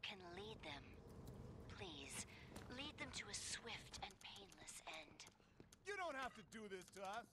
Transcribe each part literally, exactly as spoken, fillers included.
can lead them. Please, lead them to a swift and painless end. You don't have to do this to us.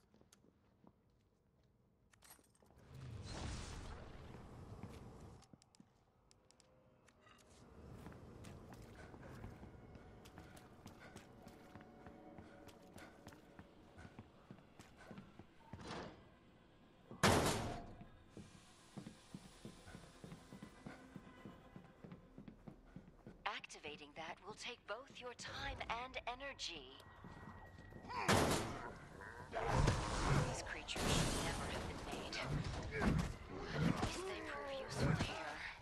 Activating that will take both your time and energy. These creatures should never have been made. But at least they prove useful here.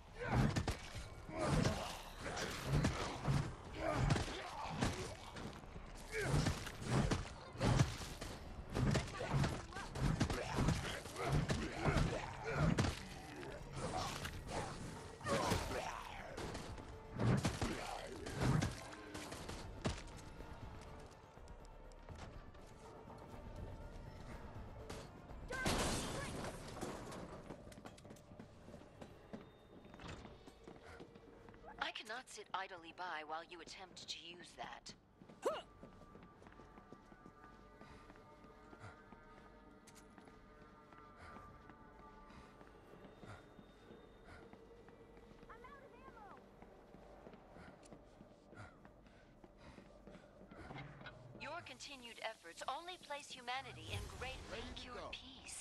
I cannot sit idly by while you attempt to use that. Your continued efforts only place humanity in great vacuum peace.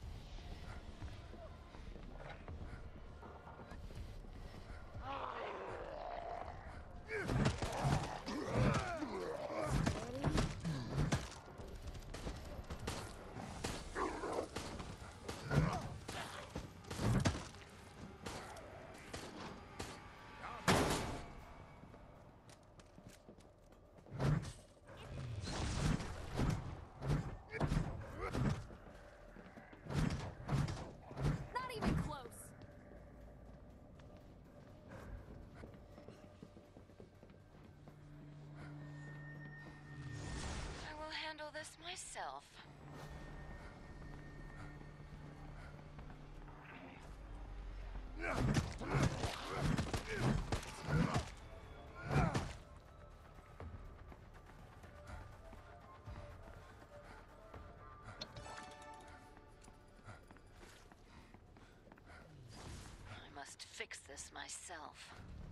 Not even close. I will handle this myself. I must fix this myself.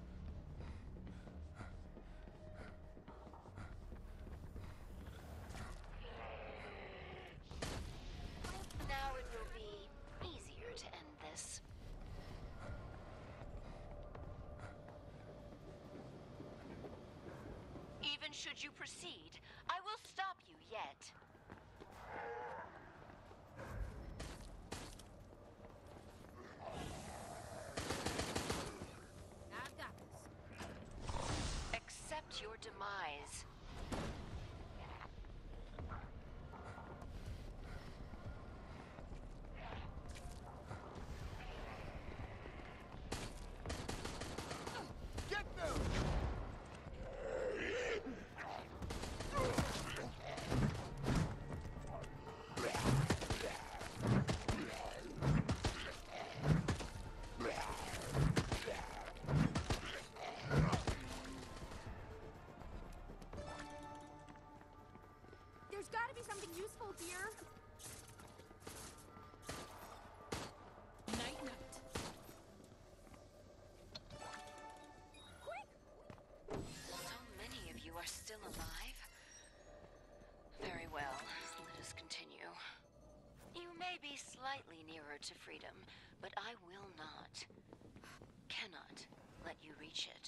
Now it will be easier to end this. Even should you proceed, I will stop you yet. I've got this. Accept your demise. Get them! There's gotta be something useful here. Night night. Quick! So many of you are still alive. Very well, let us continue. You may be slightly nearer to freedom, but I will not, cannot let you reach it.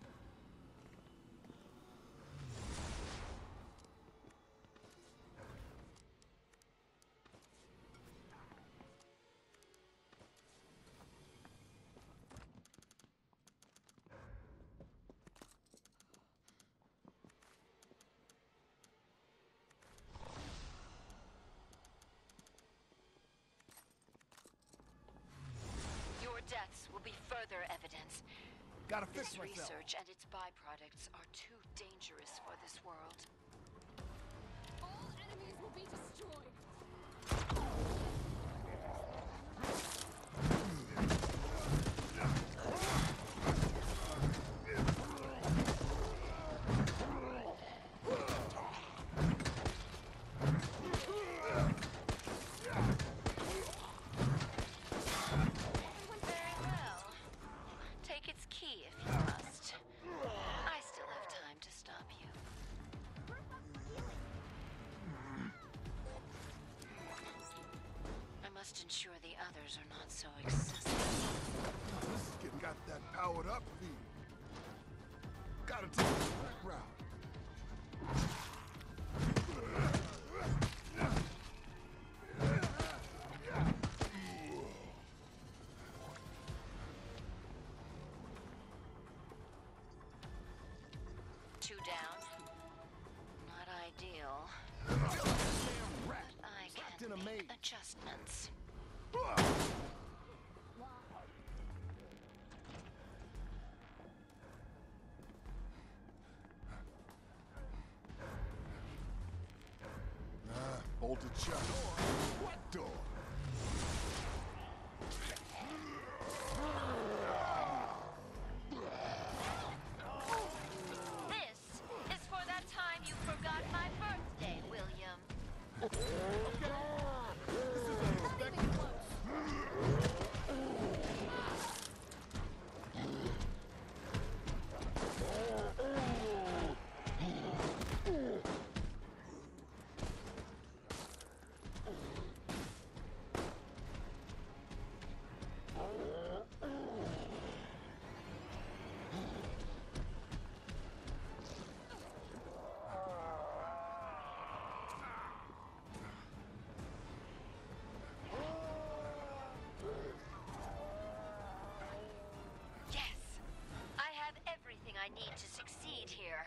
Your deaths will be further evidence. Gotta This fix myself. research and its byproducts are too dangerous for this world. All enemies will be destroyed. so excessive. Oh, this is getting got that powered up feed. Gotta take the back route. Two down. Not ideal. Damn rat. But I Trapped can in a make maze. adjustments. Ah, bolted shut. What door? This is for that time you forgot my birthday, William. Not even close. Yes! I have everything I need to succeed here.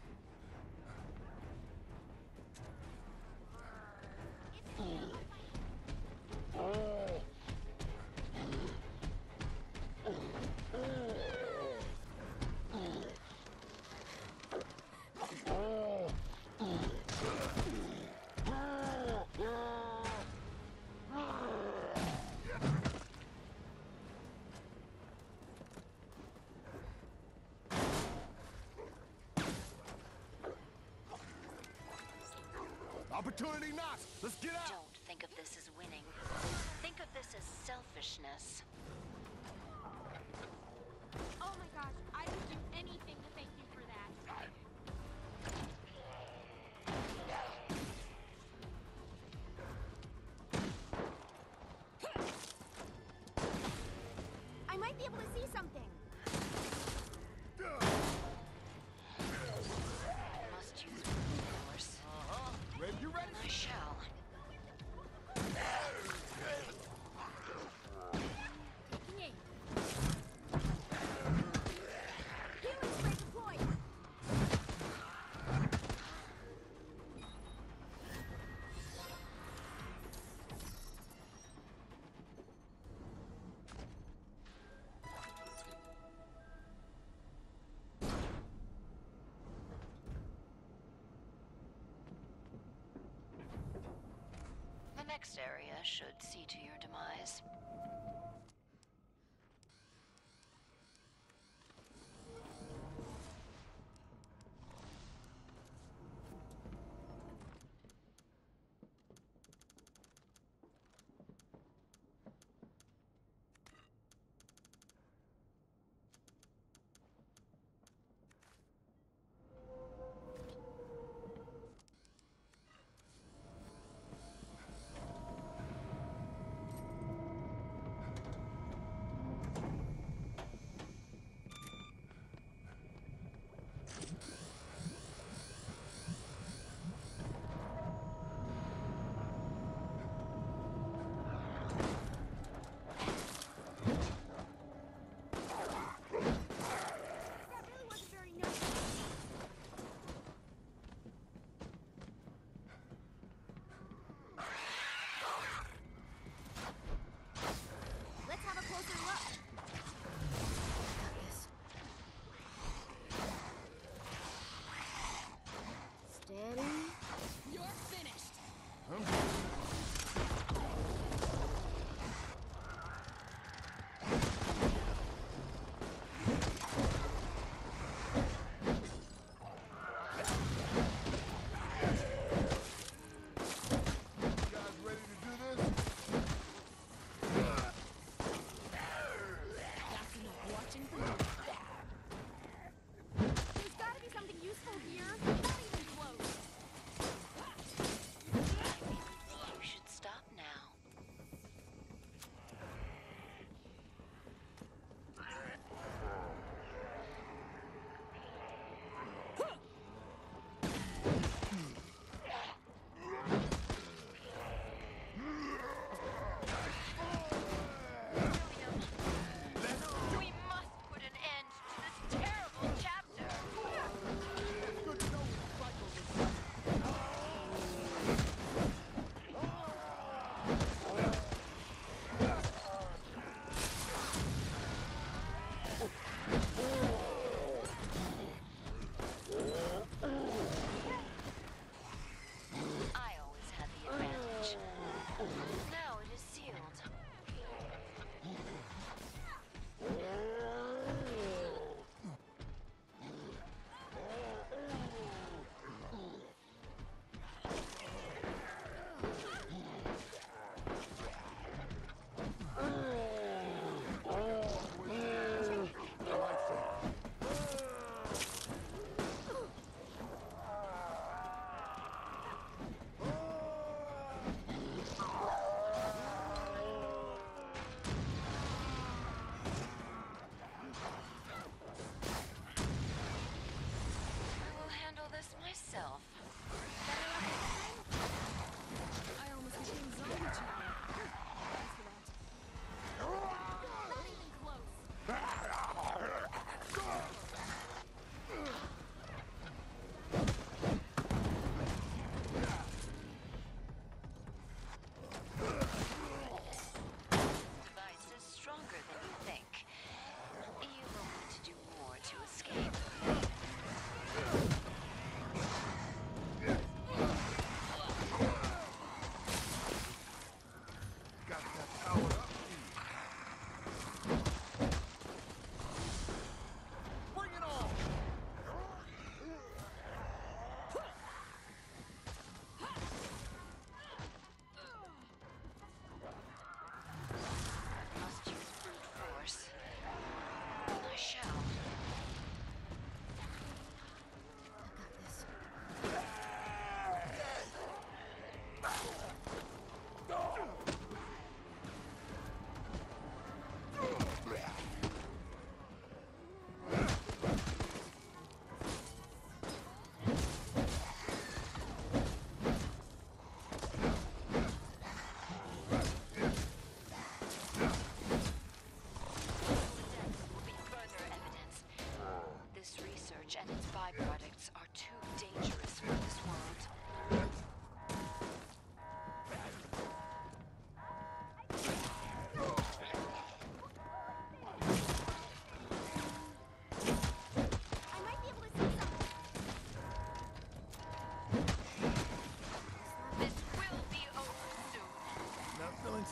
Opportunity knocks. Let's get out. Don't think of this as winning. Think of this as selfishness. Oh my gosh, I would do anything to thank you for that. I might be able to see something. I must use brute force. Uh-huh. Ready? You ready? And I shall. Taking aim. Healing spray deployed. The next area should see to your demise.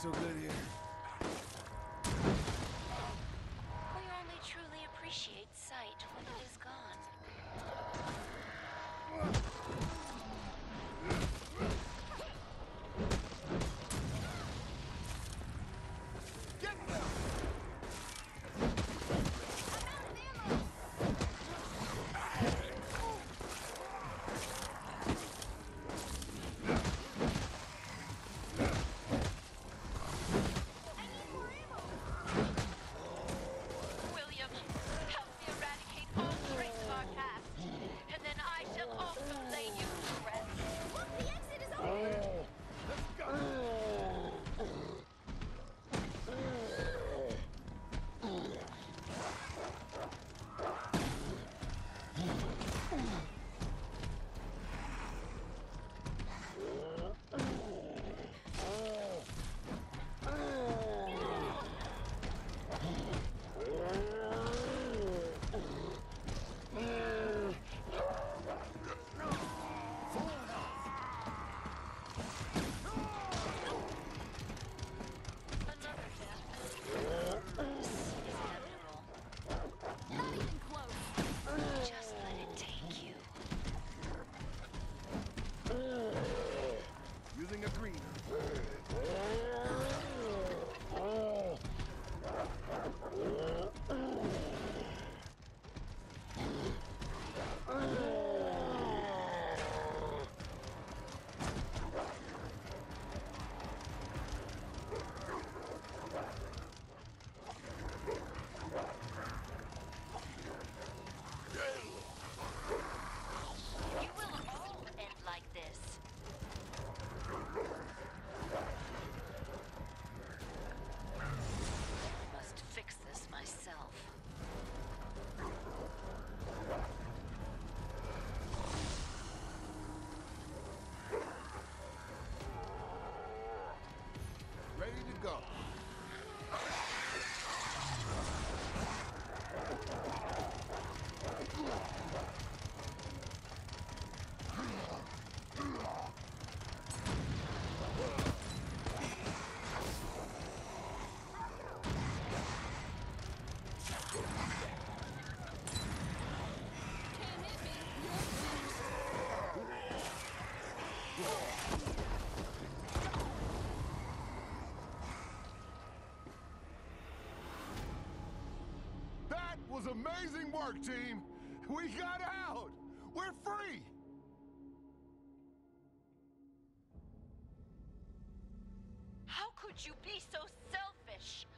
so good here. We only truly appreciate sight when it is gone. Get them! William, help me eradicate all trace of our past, and then I shall also lay you to rest. Look, the exit is open! Let's go! Another death. This is inevitable. Not even close. Just let it take you. Using a greener. You will all end like this. I must fix this myself. Ready to go. Can't hit me. You're finished. That was amazing work, team! We got out! We're free! How could you be so selfish?